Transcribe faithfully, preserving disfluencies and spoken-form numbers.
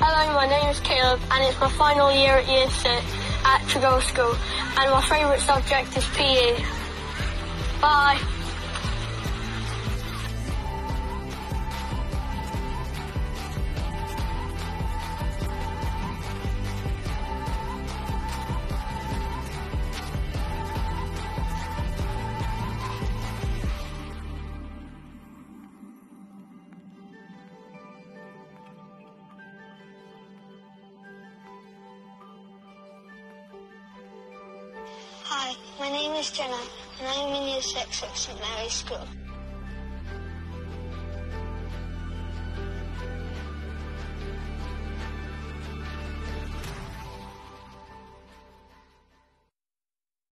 Hello, my name is Caleb and it's my final year at Year six at Tregoll School and my favourite subject is P E. Bye. Hi, my name is Jenna and I am in Year six at St Mary's School.